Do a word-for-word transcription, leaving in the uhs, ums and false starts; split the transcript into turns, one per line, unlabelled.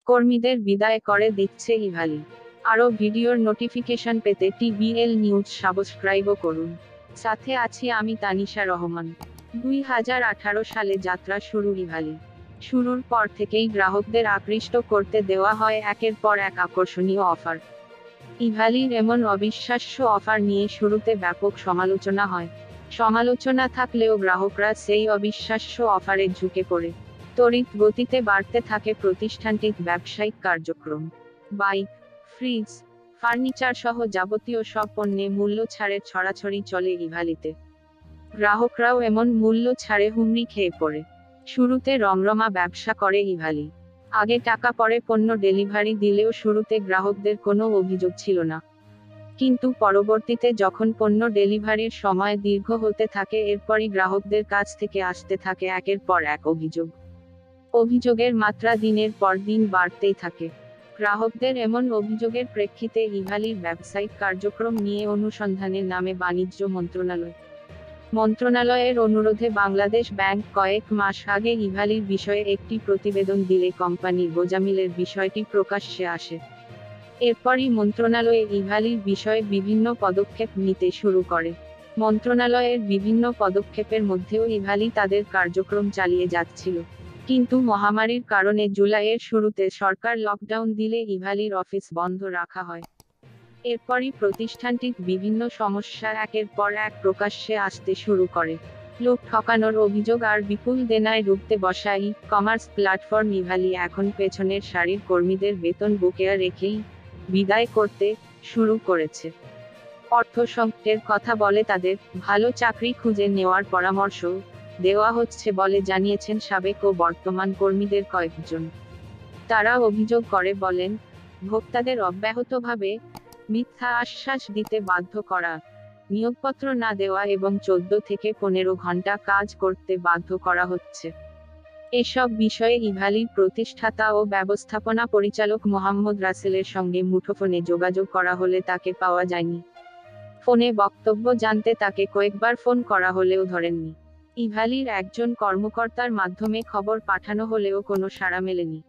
কর্মীদের বিদায় করে দিচ্ছে ইভালি। আরও ভিডিওর নোটিফিকেশন পেতে টিবিএল নিউজ সাবস্ক্রাইবও করুন। সাথে আছি আমি তানিশা রহমান। দুই হাজার আঠারো সালে যাত্রা শুরু ইভালি। শুরুর পর থেকেই গ্রাহকদের আকৃষ্ট করতে দেওয়া হয় একের পর এক আকর্ষণীয় অফার। ইভালির এমন অবিশ্বাস্য অফার নিয়ে শুরুতে ব্যাপক সমালোচনা হয়। সমালোচনা থাকলেও গ্রাহকরা সেই অবিশ্বাস্য অফারে ঝুঁকে পড়ে। তড়িৎ গতিতে বাড়তে থাকে প্রতিষ্ঠানটির ব্যবসায়িক কার্যক্রম। বাইক, ফ্রিজ, ফার্নিচার সহ যাবতীয় সব পণ্যে মূল্য ছাড়ের ছড়াছড়ি চলে ইভালিতে। গ্রাহকরাও এমন মূল্য ছাড়ে হুমড়ি খেয়ে পড়ে। শুরুতে রমরমা ব্যবসা করে ইভালি। আগে টাকা পরে পণ্য ডেলিভারি দিলেও শুরুতে গ্রাহকদের কোনো অভিযোগ ছিল না। কিন্তু পরবর্তীতে যখন পণ্য ডেলিভারির সময় দীর্ঘ হতে থাকে, এরপরই গ্রাহকদের কাছ থেকে আসতে থাকে একের পর এক অভিযোগ। অভিযোগের মাত্রা দিনের পর দিন বাড়তেই থাকে। গ্রাহকদের এমন অভিযোগের প্রেক্ষিতে ইভালির ব্যবসায়িক কার্যক্রম নিয়ে অনুসন্ধানের নামে বাণিজ্য মন্ত্রণালয়। মন্ত্রণালয়ের অনুরোধে বাংলাদেশ ব্যাংক কয়েক মাস আগে ইভালির বিষয়ে একটি প্রতিবেদন দিলে কোম্পানির গোজামিলের বিষয়টি প্রকাশ্যে আসে। এরপরই মন্ত্রণালয়ে ইভালির বিষয়ে বিভিন্ন পদক্ষেপ নিতে শুরু করে। মন্ত্রণালয়ের বিভিন্ন পদক্ষেপের মধ্যেও ইভালি তাদের কার্যক্রম চালিয়ে যাচ্ছিল। কিন্তু মহামারীর কারণে জুলাইয়ের শুরুতে সরকার লকডাউন দিলে ইভালির অফিস বন্ধ রাখা হয়। এরপরই প্রতিষ্ঠানটির বিভিন্ন সমস্যা একের পর এক প্রকাশ্যে আসতে শুরু করে। লোক ঠকানোর অভিযোগ আর বিপুল দেনায় ডুবতে বসা ই কমার্স প্ল্যাটফর্ম ইভালি এখন পেছনের সারির কর্মীদের বেতন বকেয়া রেখেই বিদায় করতে শুরু করেছে। অর্থ সংকটের কথা বলে তাদের ভালো চাকরি খুঁজে নেওয়ার পরামর্শ দেওয়া হচ্ছে বলে জানিয়েছেন সাবেক ও বর্তমান কর্মীদের কয়েকজন। তারা অভিযোগ করে বলেন, ভোক্তাদের অব্যাহতভাবে মিথ্যা আশ্বাস দিতে বাধ্য করা, নিয়োগপত্র না দেওয়া এবং চোদ্দ থেকে পনেরো ঘন্টা কাজ করতে বাধ্য করা হচ্ছে। এসব বিষয়ে ইভালির প্রতিষ্ঠাতা ও ব্যবস্থাপনা পরিচালক মোহাম্মদ রাসেলের সঙ্গে মুঠোফোনে যোগাযোগ করা হলে তাকে পাওয়া যায়নি। ফোনে বক্তব্য জানতে তাকে কয়েকবার ফোন করা হলেও ধরেননি। ইভালির একজন কর্মকর্তার মাধ্যমে খবর পাঠানো হলেও কোনো সাড়া মেলেনি।